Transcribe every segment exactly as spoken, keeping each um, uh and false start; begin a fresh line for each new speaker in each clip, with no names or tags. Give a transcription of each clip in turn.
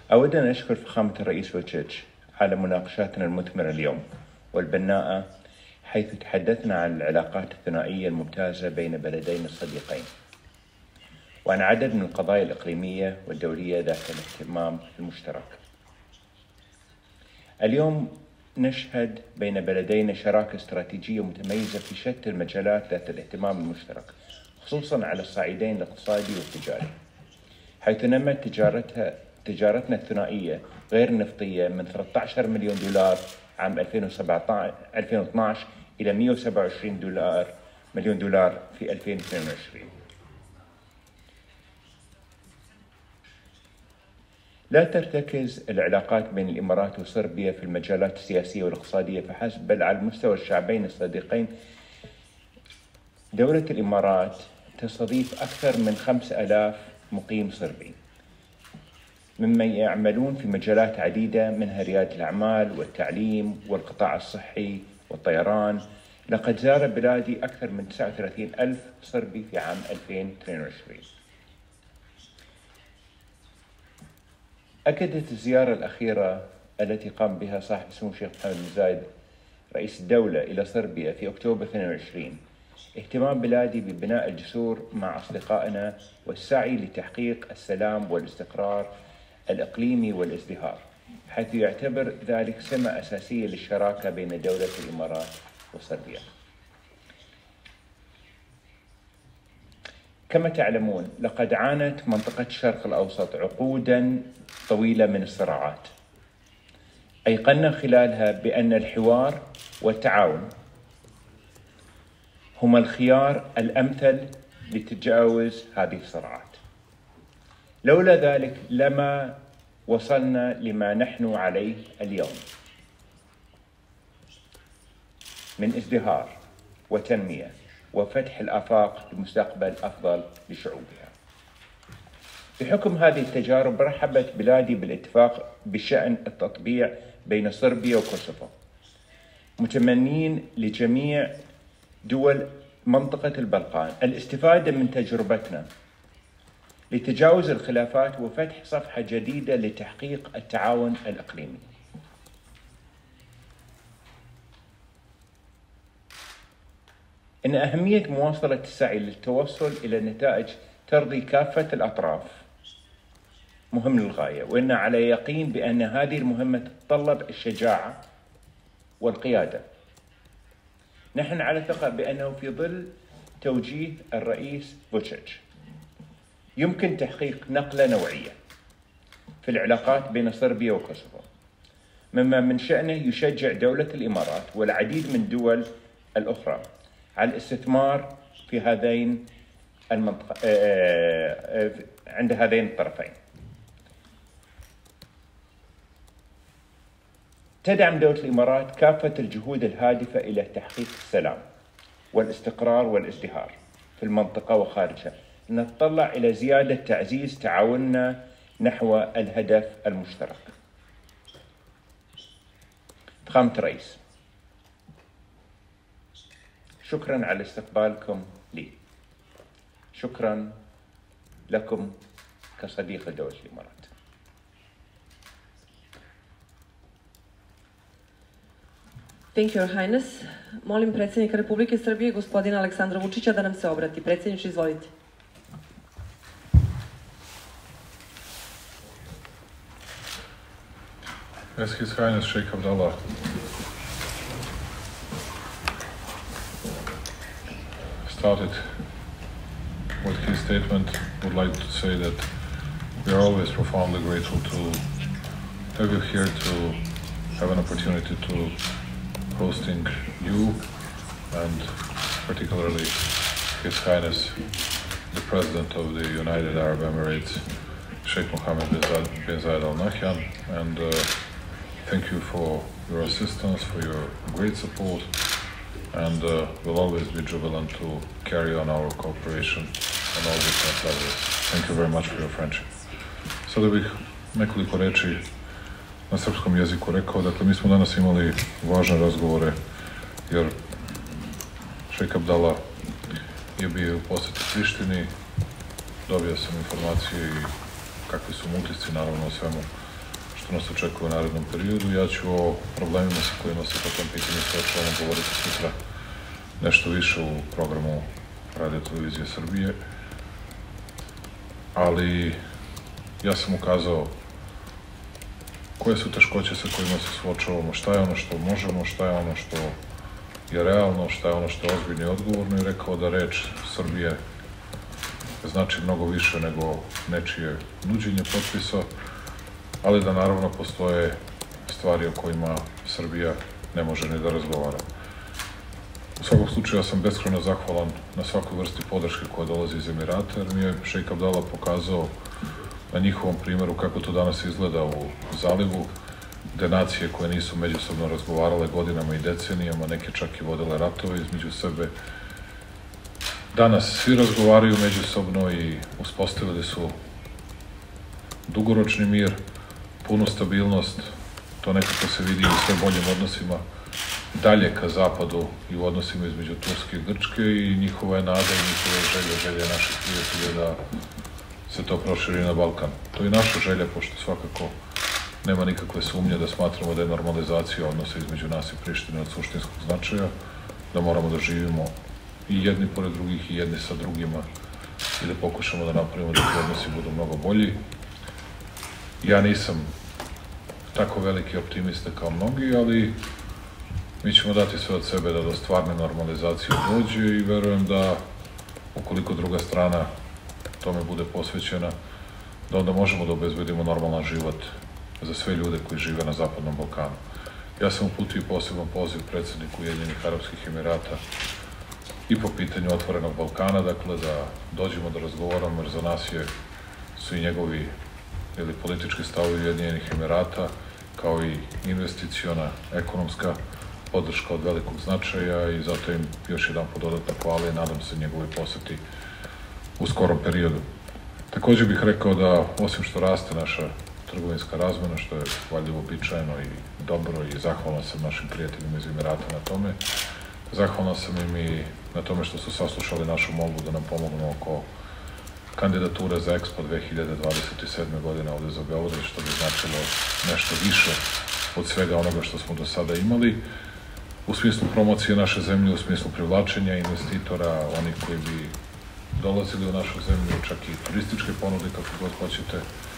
أود أن أشكر فخامة الرئيس وتشيتش على مناقشاتنا المثمرة اليوم والبناءة، حيث تحدثنا عن العلاقات الثنائية الممتازة بين بلدين الصديقين وعن عدد من القضايا الإقليمية والدولية ذات الاهتمام المشترك. اليوم نشهد بين بلدينا شراكة استراتيجية متميزة في شتى المجالات ذات الاهتمام المشترك، خصوصاً على الصعيدين الاقتصادي والتجاري، حيث نمت تجارتها تجارتنا الثنائية غير النفطية من ثلاثة عشر مليون دولار عام ألفين واثني عشر إلى مئة وسبعة وعشرين دولار مليون دولار في ألفين واثنين وعشرين. لا ترتكز العلاقات بين الإمارات وصربيا في المجالات السياسية والاقتصادية فحسب، بل على مستوى الشعبين الصديقين. دولة الإمارات تستضيف أكثر من خمسة آلاف مقيم صربي ممن يعملون في مجالات عديدة، منها ريادة الأعمال والتعليم والقطاع الصحي والطيران. لقد زار بلادي أكثر من تسعة وثلاثين ألف صربي في عام ألفين واثنين وعشرين. أكدت الزيارة الأخيرة التي قام بها صاحب السمو الشيخ محمد بن زايد رئيس الدولة إلى صربيا في أكتوبر اثنين وعشرين اهتمام بلادي ببناء الجسور مع أصدقائنا والسعي لتحقيق السلام والاستقرار الإقليمي والازدهار، حيث يعتبر ذلك سمة أساسية للشراكة بين دولة الإمارات وصربيا. كما تعلمون، لقد عانت منطقة الشرق الأوسط عقوداً طويلة من الصراعات، أيقنا خلالها بأن الحوار والتعاون هما الخيار الأمثل لتجاوز هذه الصراعات. لولا ذلك لما وصلنا لما نحن عليه اليوم من ازدهار وتنمية وفتح الآفاق لمستقبل أفضل لشعوبها. بحكم هذه التجارب، رحبت بلادي بالاتفاق بشأن التطبيع بين صربيا وكوسوفو، متمنين لجميع دول منطقة البلقان الاستفادة من تجربتنا لتجاوز الخلافات وفتح صفحة جديدة لتحقيق التعاون الإقليمي. إن أهمية مواصلة السعي للتوصل إلى نتائج ترضي كافة الأطراف مهم للغاية، وإن على يقين بأن هذه المهمة تتطلب الشجاعة والقيادة. نحن على ثقة بأنه في ظل توجيه الرئيس فوتشيتش يمكن تحقيق نقلة نوعية في العلاقات بين صربيا وكوسوفو، مما من شأنه يشجع دولة الإمارات والعديد من الدول الأخرى على الاستثمار في هذين المنطقة عند هذين الطرفين. تدعم دولة الإمارات كافة الجهود الهادفة إلى تحقيق السلام والاستقرار والازدهار في المنطقة وخارجها. نتطلع إلى زيادة تعزيز تعاوننا نحو الهدف المشترك. فخامة الرئيس، شكراً على استقبالكم لي. شكراً لكم كصديق لدولة الإمارات.
Thank you, Your Highness. Molim predsjednika Republike Srbije, gospodina Aleksandra Vučića, da nam se obrati. Predsjedniče, izvolite.
As His Highness Sheikh Abdullah started with his statement, I would like to say that we are always profoundly grateful to have you here, to have an opportunity to hosting you and particularly His Highness the President of the United Arab Emirates, Sheikh Mohammed bin Zayed Al Nahyan, and uh, thank you for your assistance, for your great support, and uh, we'll always be jubilant to carry on our cooperation on all different levels. Thank you very much for your friendship. Sada bih nekoliko reči na srpskom jeziku rekao. Dakle, mi smo danas imali važne razgovore jer Šejk Abdallah je bio u posjeti Prištini, dobio sam informacije i kakvi su mu utisci naravno o svemu što nas očekuje u narednom periodu. Ja ću o problemima sa kojima se po tom pitanju suočavamo govoriti sutra nešto više u programu Radio Televizije Srbije, ali ja sam ukazao koje su teškoće sa kojima se suočavamo, šta je ono što možemo, šta je ono što je realno, šta je ono što je ozbiljno i odgovorno i rekao da reč Srbije znači mnogo više nego nečije nuđenje potpisa, ali da naravno postoje stvari o kojima Srbija ne može ni da razgovara. U svakom slučaju, ja sam beskrajno zahvalan na svakoj vrsti podrške koja dolazi iz Emirata, jer mi je šejk Abdala pokazao na njihovom primjeru kako to danas izgleda u zalivu, gde nacije koje nisu međusobno razgovarale godinama i decenijama, neke čak i vodile ratove između sebe, danas svi razgovaraju međusobno i uspostavili su dugoročni mir, punu stabilnost, to nekako se vidi u sve boljim odnosima dalje ka zapadu i u odnosima između Turske i Grčke i njihova je nada i njihova je želja, želja naših prijatelja da se to proširi na Balkan. To je naša želja, pošto svakako nema nikakve sumnje da smatramo da je normalizacija odnosa između nas i Prištine od suštinskog značaja, da moramo da živimo i jedni pored drugih i jedni sa drugima i da pokušamo da napravimo da ti odnosi budu mnogo bolji. Ja nisam tako veliki optimista kao mnogi, ali mi ćemo dati sve od sebe da do stvarne normalizacije dođe i verujem da ukoliko druga strana tome bude posvećena, da onda možemo da obezbedimo normalan život za sve ljude koji žive na Zapadnom Balkanu. Ja sam uputio poseban poziv predsjedniku Ujedinjenih Arapskih Emirata i po pitanju Otvorenog Balkana, dakle da dođemo da razgovaramo, jer za nas je, su i njegovi ili politički stavovi Ujedinjenih Emirata, kao i investiciona, ekonomska podrška od velikog značaja i zato im još jedan po dodatna hvala i nadam se njegovoj poseti u skorom periodu. Takođe bih rekao da, osim što raste naša trgovinska razmena, što je valjda uobičajeno i dobro i zahvalan sam našim prijateljima iz Emirata na tome, zahvalan sam im i na tome što su saslušali našu molbu da nam pomognu oko kandidature za Expo dve hiljade dvadeset sedme. godine ovde za Beograd, što bi značilo nešto više od svega onoga što smo do sada imali, u smislu promocije naše zemlje, u smislu privlačenja investitora, onih koji bi dolazili u našu zemlju, čak i turističke ponude, kako god hoćete.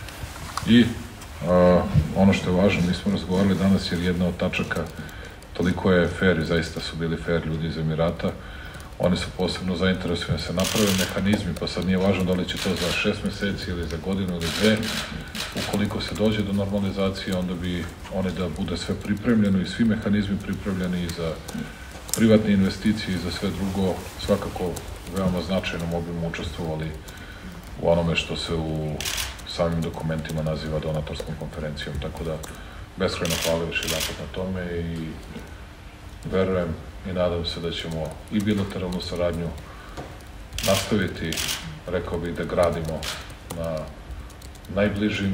I a, ono što je važno, mi smo razgovarali danas jer jedna od tačaka, toliko je fair i zaista su bili fair ljudi iz Emirata, oni su posebno zainteresovani da se naprave mehanizmi, pa sad nije važno da li će to za šest meseci ili za godinu ili dve. Ukoliko se dođe do normalizacije, onda bi oni da bude sve pripremljeno i svi mehanizmi pripremljeni i za privatne investicije i za sve drugo, svakako veoma značajnom obimu učestvovali u onome što se u samim dokumentima naziva donatorskom konferencijom. Tako da, beskrajno hvala još jedan put na tome i verujem i nadam se da ćemo i bilateralnu saradnju nastaviti, rekao bih, da gradimo na najbližim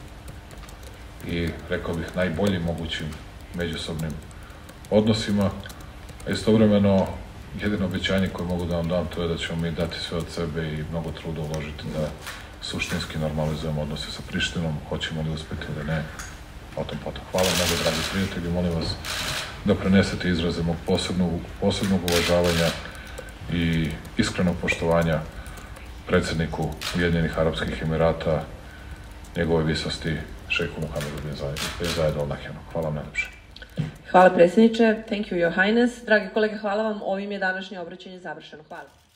i, rekao bih, najboljim mogućim međusobnim odnosima. A istovremeno, jedino obećanje koje mogu da vam dam, to je da ćemo mi dati sve od sebe i mnogo truda uložiti da suštinski normalizujemo odnose sa Prištinom. Hoćemo li uspeti ili ne, o tom potom. Hvala mnogo, dragi prijatelji, molim vas da prenesete izraze mog posebnog, posebnog uvažavanja i iskrenog poštovanja predsjedniku Ujedinjenih Arapskih Emirata, njegove visosti, šejku Muhamedu bin Zayed Al Nahyanu. Hvala vam najlepše.
Hvala predsjedniče. Thank you, your highness. Dragi kolege, hvala vam. Ovim je današnje obraćanje završeno. Hvala.